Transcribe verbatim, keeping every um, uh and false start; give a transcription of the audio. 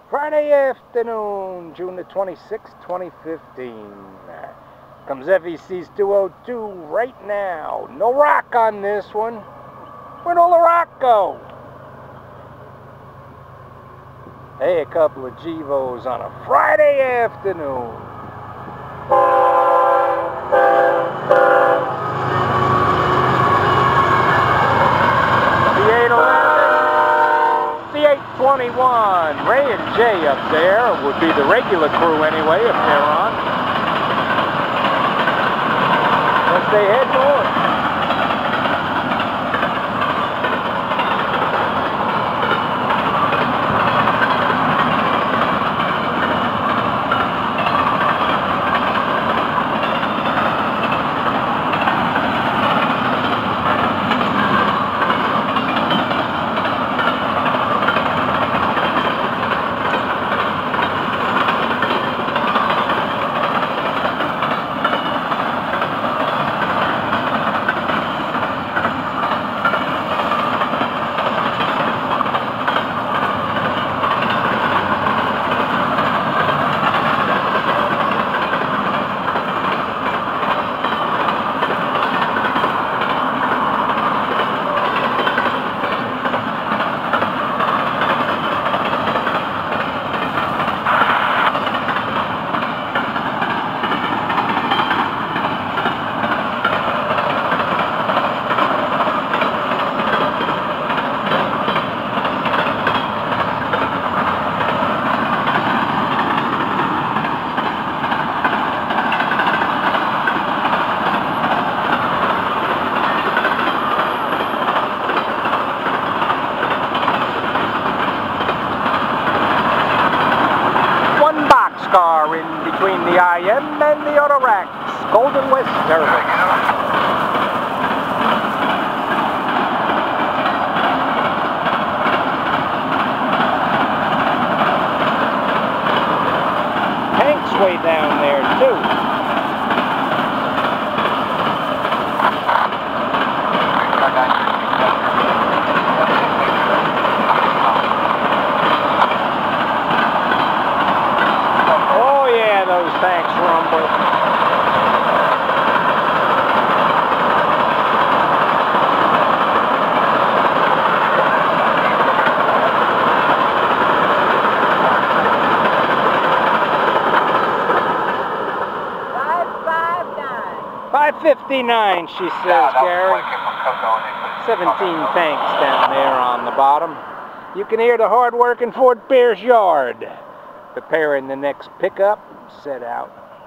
Friday afternoon, June the twenty-sixth, twenty fifteen. Comes F E C two oh two right now. No rock on this one. Where'd all the rock go? Hey, a couple of Gevos on a Friday afternoon. C eight twenty-one, Ray and Jay up there would be the regular crew anyway if they're on. Unless they head north. Car in between the I M and the auto racks. Golden West Service. Tank's way down there too. Those tanks rumble. five fifty-nine, she says, Gary. seventeen tanks down there on the bottom. You can hear the hard work in Fort Pierce yard. Preparing the next pickup, set out.